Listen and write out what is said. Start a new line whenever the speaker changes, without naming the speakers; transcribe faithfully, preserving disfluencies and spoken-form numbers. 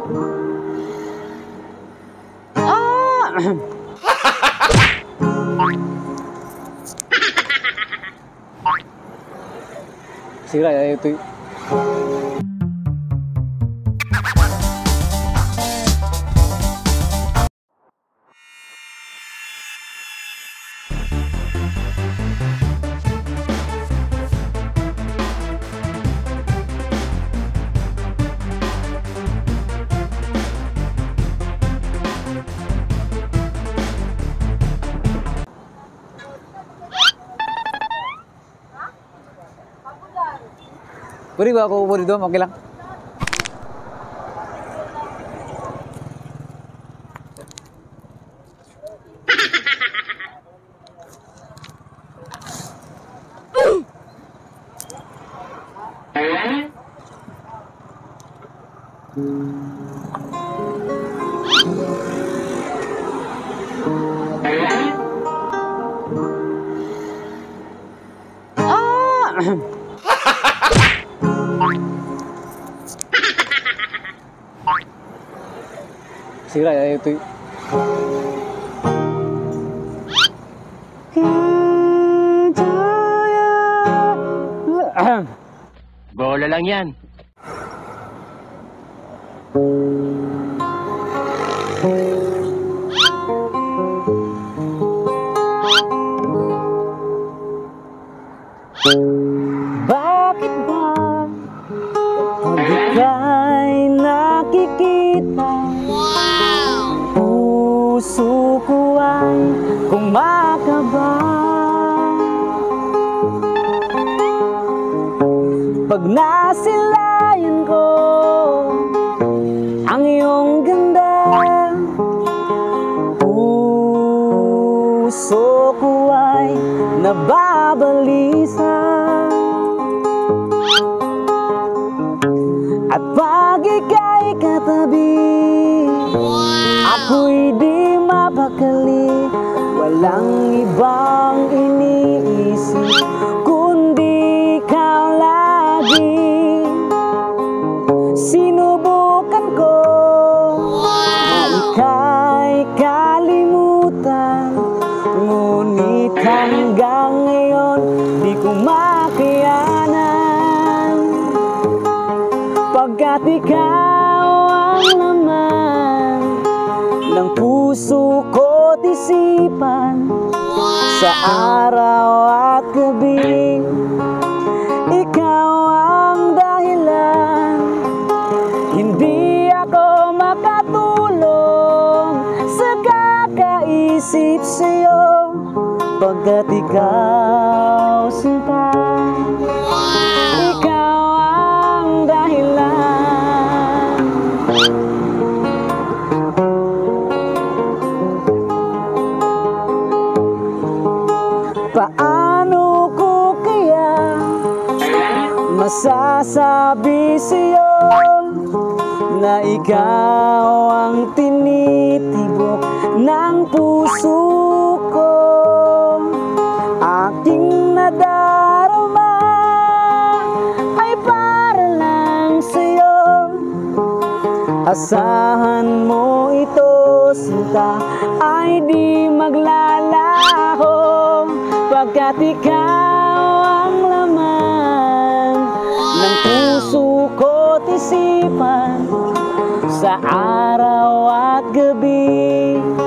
Ah! Sira ya itu. Beri ba ako upo dito, okay lang. Ah! Sira ya itu.
Bola lang yan.
Bakit ba pag ika'y nakikita, puso ko ay kumakaba? Pag nasilayan ko ang iyong ganda, puso ko ay nababalisa. At pag ika'y katabi, ako'y di mapakali. Walang ibang iniisip kundi ikaw lagi. Sinubukan ko na ika'y kalimutan, ngunit hanggang ngayon di ko makayanan. Pagkat ikaw ang laman ng puso ko't isipan, sa araw at gabi, ikaw ang dahilan. Hindi ako makatulog sa kakaisip sa'yo, pagkat ikaw sinta, ikaw ang dahilan. Paano ko kaya masasabi sa'yo na ikaw ang tinitibok ng puso ko? Aking nadarama ay para lang sa'yo. Asahan mo ito, sinta, ay di maglalaho, pagkat ikaw ang laman ng puso ko't isipan, sa araw at gabi.